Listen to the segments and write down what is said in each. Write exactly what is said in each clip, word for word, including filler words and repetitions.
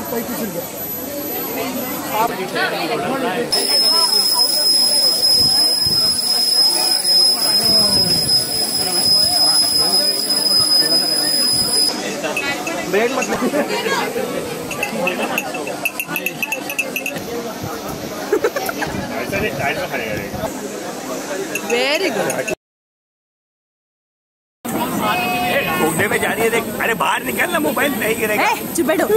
पैंतीस रुपये। ब्रेड मतलब वेरी गुड। घूमने में जा रही है देख। अरे बाहर निकल ना, मोबाइल नहीं गिरेगा। चुप बैठो।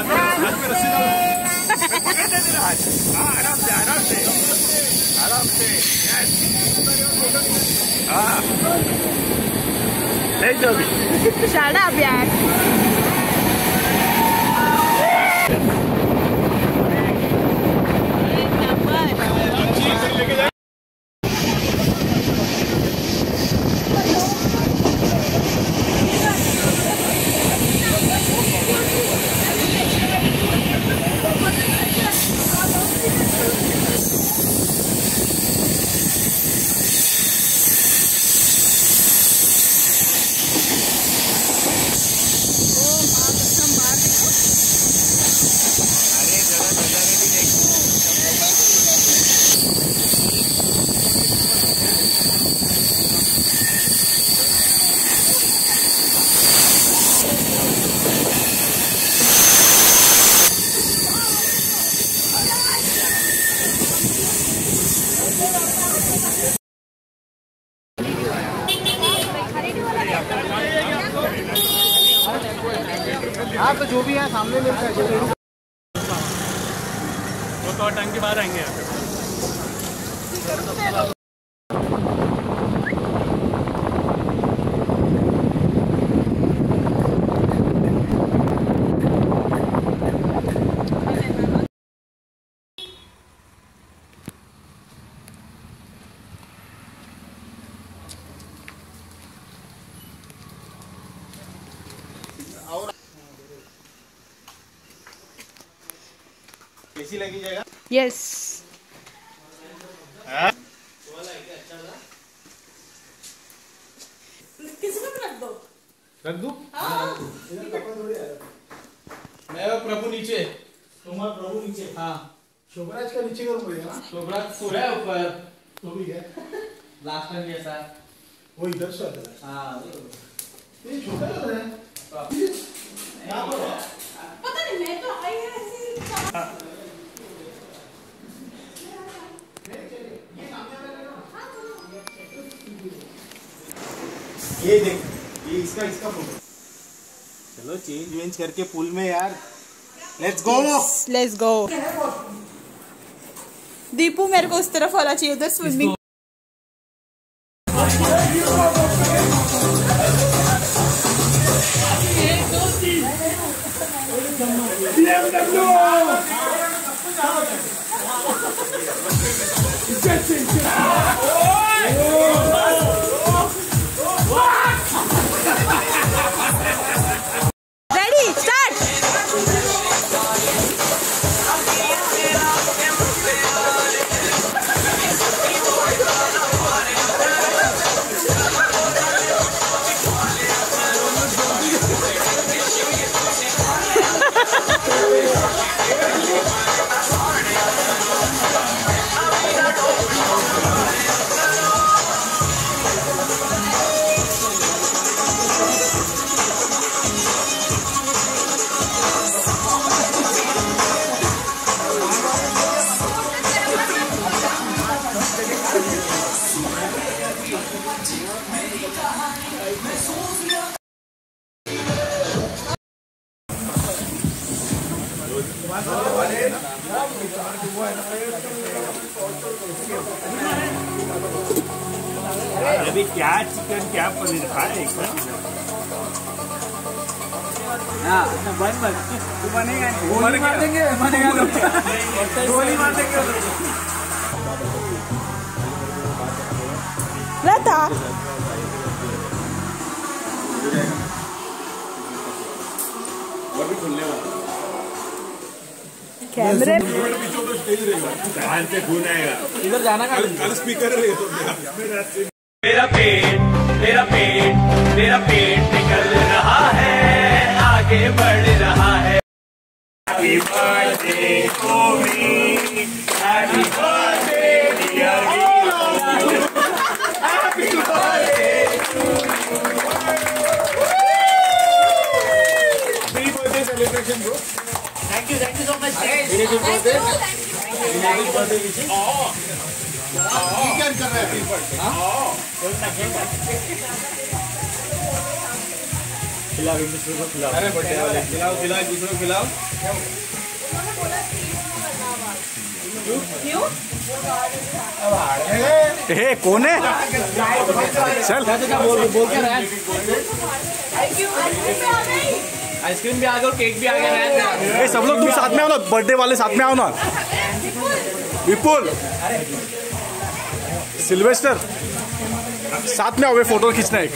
आराम से आराम से आराम से। हाँ नहीं जो भी। Shut up यार। हाँ तो जो भी है सामने मिलता है। वो तो टाइम के बाद आएंगे। एसी लगी जाएगा। यस। किसी को रख दो। रख दूं? मैं प्रभु नीचे, तुम्हारा प्रभु नीचे। हाँ शोभराज का नीचे करूँगा ना। शोभराज पूरा है ऊपर। तो भी है लास्ट टाइम जैसा। वो इधर से आता है। हाँ ये छोटा लग रहा है। पता नहीं, मैं तो आई है ऐसे। ये देख, ये इसका इसका फोटो। चलो चेंज वेंज करके पूल में यार। Let's go. Let's go. Deepu मेरे को उस तरफ वाला चाहिए, उधर स्विमिंग। Ready start. अभी क्या चिकन क्या पनीर खाए एक बार। हाँ बन बन तू बनेगा नहीं। गोली मार देंगे बनेगा गोली मार देंगे। लता कैमरे कान से खून आएगा। इधर जाना का स्पीकर मेरा पेट मेरा पेट मेरा पेट निकल रहा है, आगे बढ़ रहा है। Happy birthday to me. Happy birthday dear Vipul. Happy birthday to you. Happy birthday celebration, bro. Thank you, thank you so much. Very good birthday. Happy birthday wishes. Weekend कर रहे हैं. खिलाओ एक दूसरे को खिलाओ. अरे बर्थडे वाले खिलाओ खिलाओ एक दूसरे को खिलाओ. क्यों? ए कौन है? चल बोल बोल क्या रहा है? आइसक्रीम आइसक्रीम भी भी आ गई. आ गया और केक भी आ गया है. ए सब लोग तुम साथ में आओ ना, बर्थडे वाले साथ में आओ ना. विपुल, सिल्वेस्टर साथ में आओ, वे फोटो खींचना एक.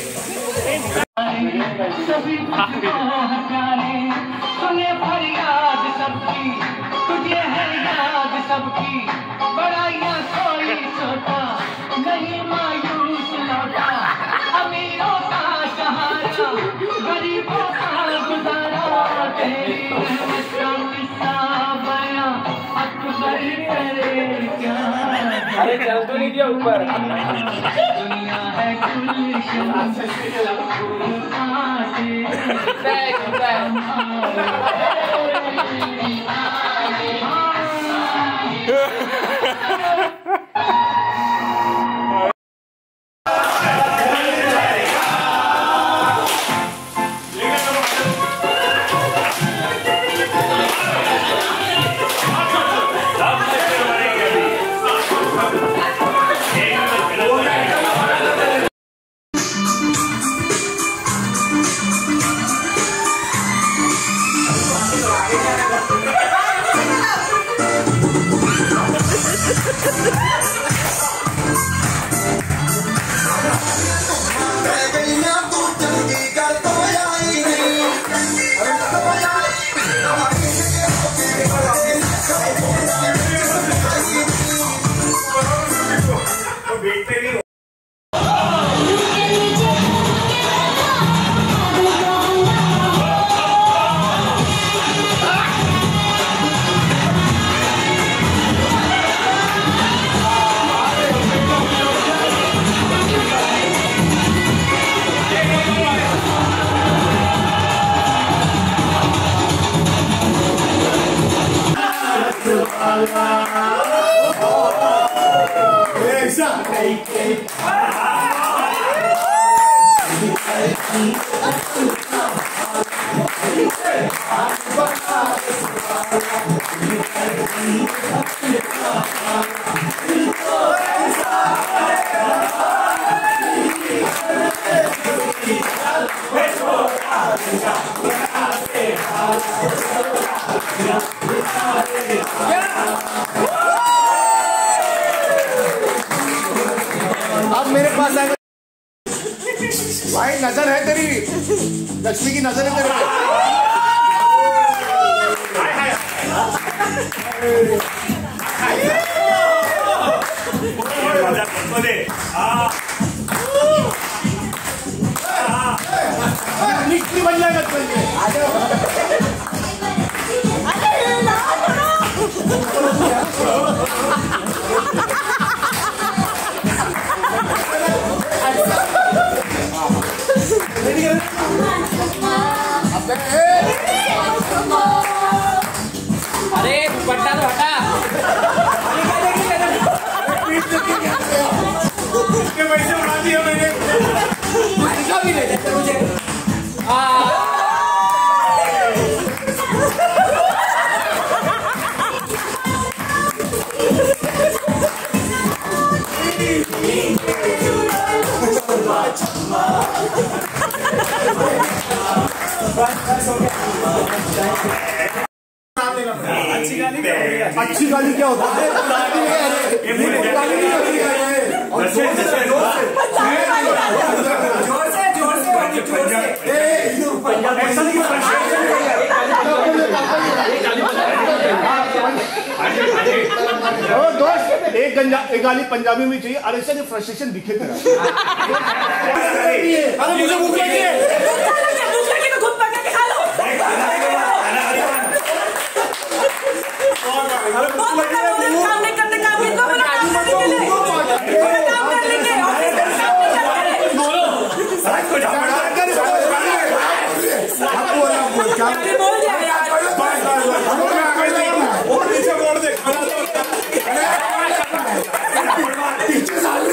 सुने फरियाद सबकी, तुझे है याद सबकी, बड़ाइयां सोई सोता, नहीं मायूस लौटा, अमीरों का सहारा, गरीबों का गुजारा, तेरी रहमत का किस्सा बयां, अकबर करे क्या. अरे चल तो नहीं दिया ऊपर. दुनिया है गुलशन, अब मेरे पास आएगा भाई. नजर है तेरी, लक्ष्मी की नजर है तेरे पे. निकली बन जाएगा बन अरे दुपट्टा तो हटा. पैसे उड़ा दिए मैंने. भी ले देते मुझे. अच्छी गाली क्या होता है? जोर से जोर से दोस्त एक गंजा एक गाली पंजाबी में चाहिए. अरे ऐसा फ्रस्ट्रेशन दिखे तेरा. अरे मुझे भूख लगी है. तोड़ दे पीछे साल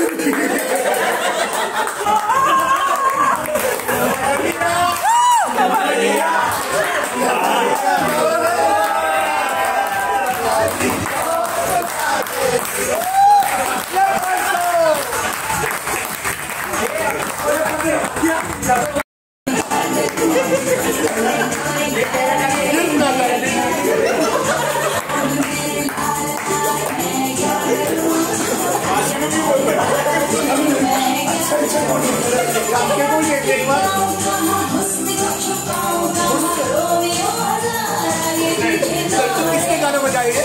किसके गाने बजाएंगे?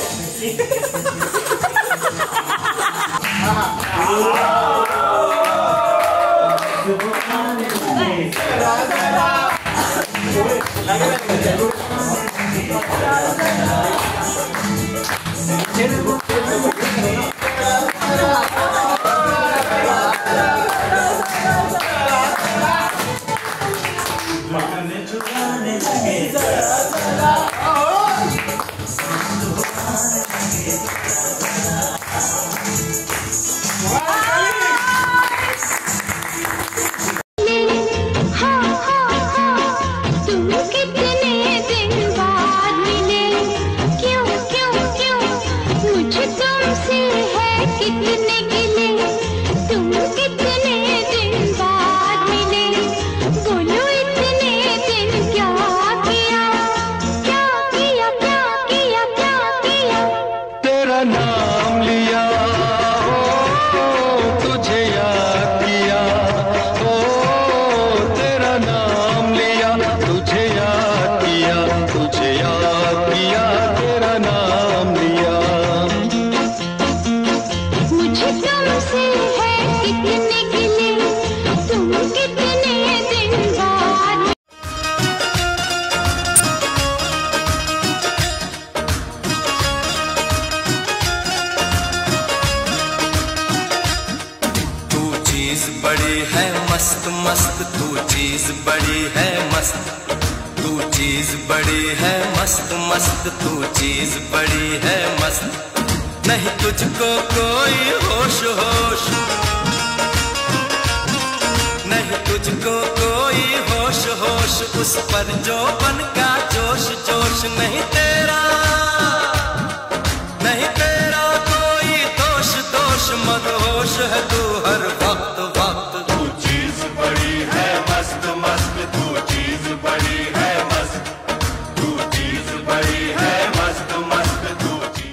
बड़ी है मस्त मस्त तू चीज बड़ी है मस्त तू चीज बड़ी है मस्त मस्त तू चीज बड़ी है मस्त नहीं तुझको कोई होश होश नहीं तुझको कोई होश होश उस पर जो बन का जोश जोश नहीं तेरा नहीं तेरा कोई दोष दोष मदहोश है तू हर वक्त वक्त तू चीज बड़ी है मस्त मस्त तू चीज बड़ी है मस्त तू चीज बड़ी है मस्त मस्त तू चीज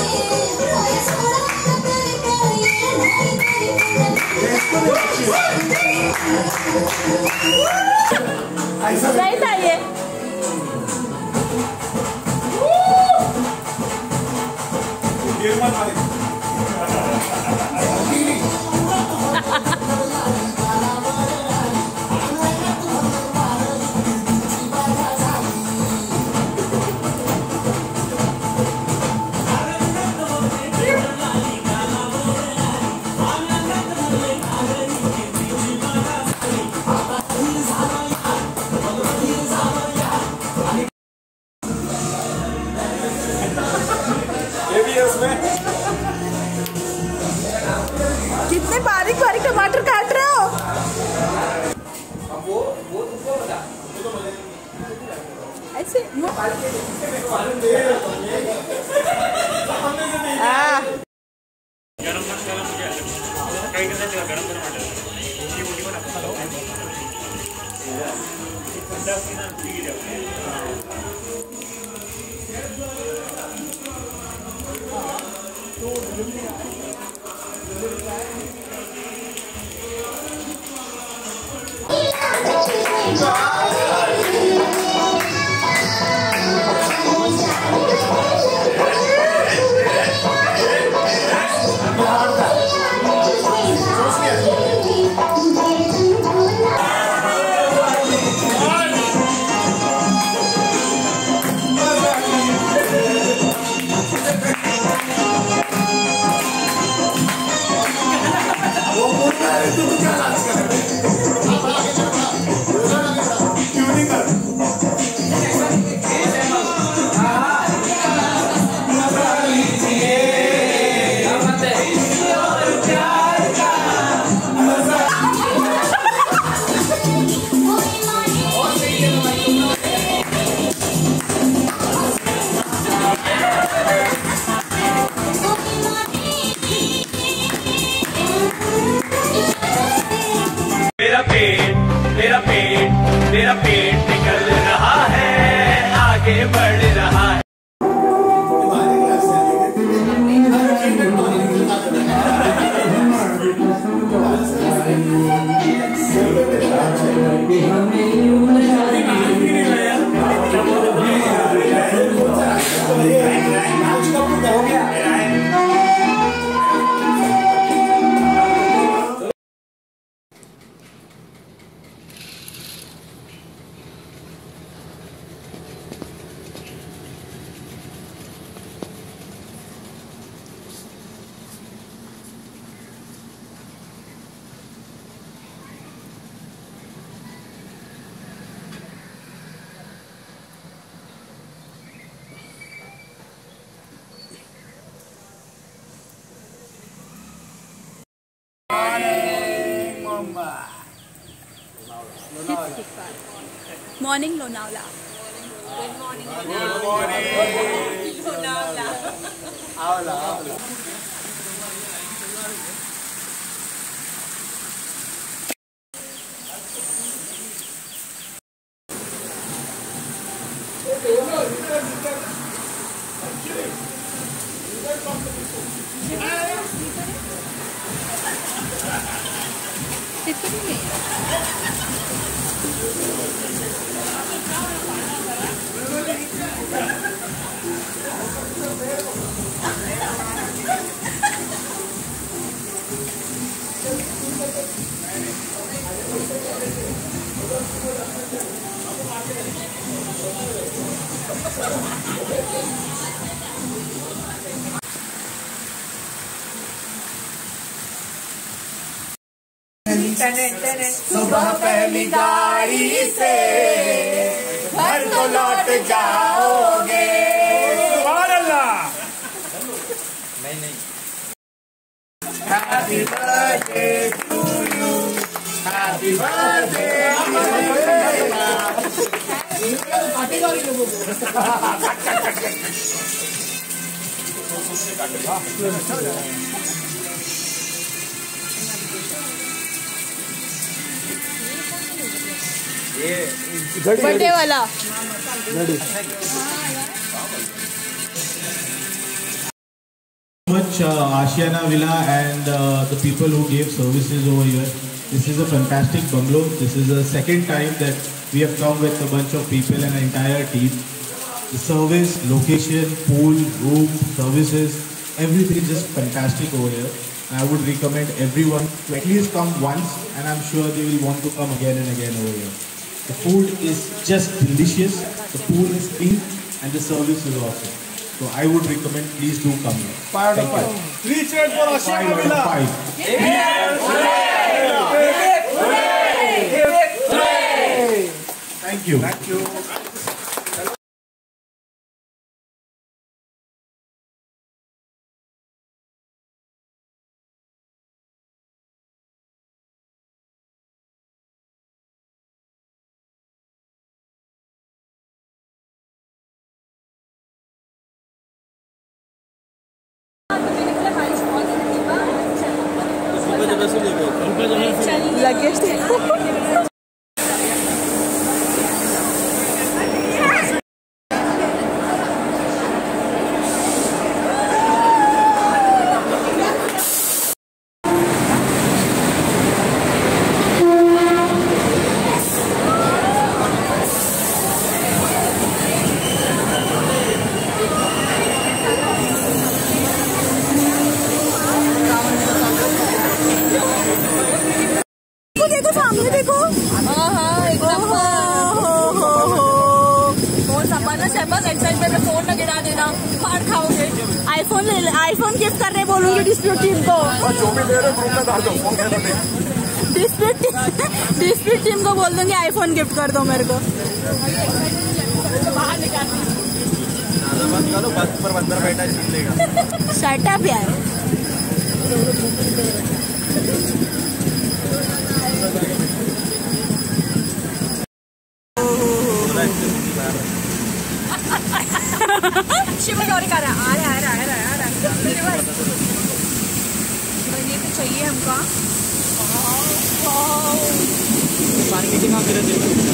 Let's go. सही था ये। कितने बारीक बारीक टमाटर काट रहे हो? ऐसे मेरा पेट मेरा पेट मेरा पेट निकल रहा है, आगे बढ़ रहा है। Morning Lonavala. Good morning Lonavala. आवला आवला। सुबह पहली गाड़ी से घर तो लौट जाओगे। सुभान अल्लाह। नहीं नहीं। Happy birthday to you. Happy birthday to you. Birthday वाला much uh, Ashiana Villa and uh, the people who gave services over here. This is a fantastic bungalow. This is the second time that we have come with a bunch of people and an entire team. The service, location, pool, room, services, everything is just fantastic over here. I would recommend everyone to at least come once, and I'm sure they will want to come again and again over here. The food is just delicious, the pool is clean, and the service is awesome. So I would recommend, please do come here. Five out of five. Three cheers for Ashim Five out of Avila. five. Thank you. Thank you. Luggage देखो देखो सामने देखो phone संभालना शहबाज एक side पे phone न गिरा देना फाड़ खाओगे आईफोन ले ले आईफोन गिफ्ट करने बोलूंगी डिस्प्यूट टीम को जो भी दे रहे ग्रुप में डाल दो डिस्प्यूट डिस्प्यूट टीम को बोल दूंगी आईफोन गिफ्ट कर दो मेरे को बाहर निकालो बस पर बंदर बैठा छीन लेगा शट अप यार शिव गौरी कर रहा है आ रहा है आ रहा है आ रहा है ये तो चाहिए हमको मार्केटिंग में फिर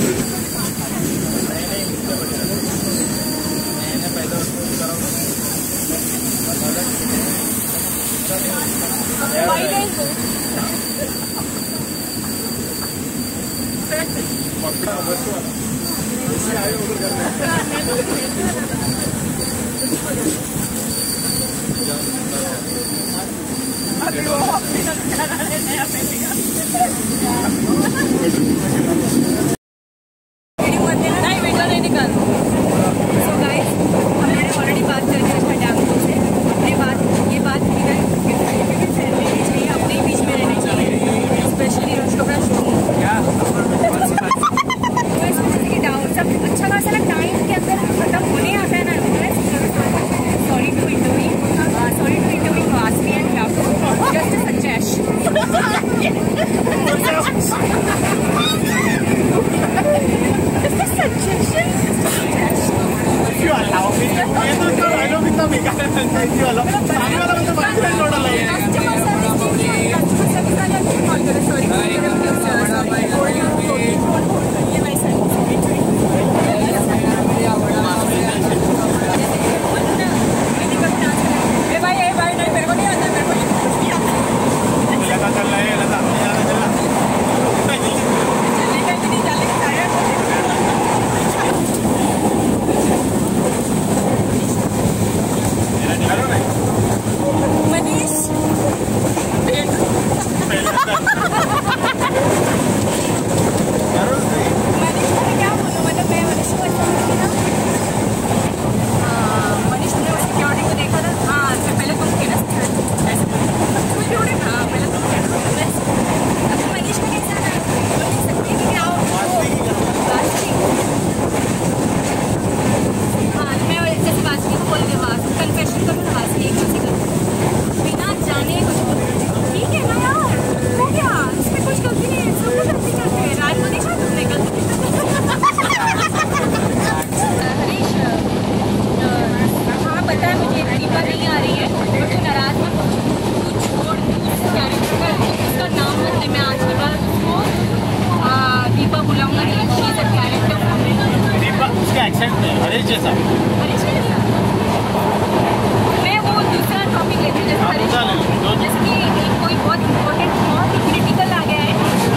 मैं वो दूसरा टॉपिक लेती हूँ जैसे कोई बहुत इम्पोर्टेंट बहुत ही क्रिटिकल आ गया है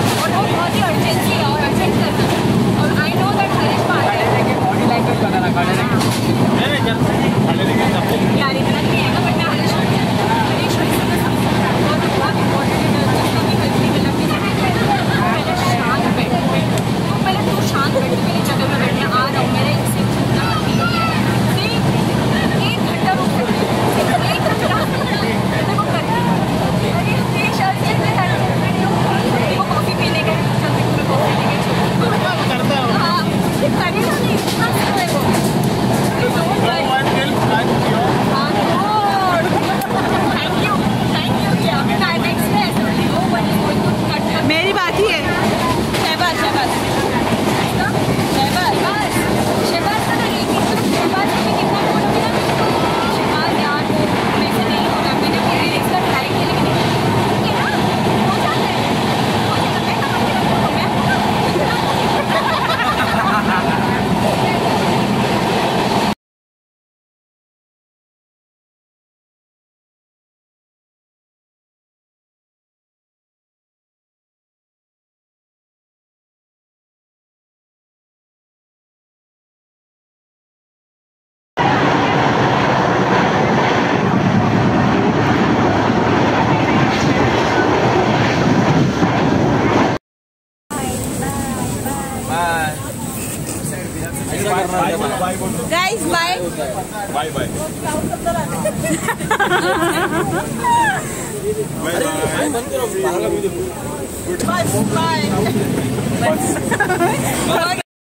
बाय बाय बाय बाय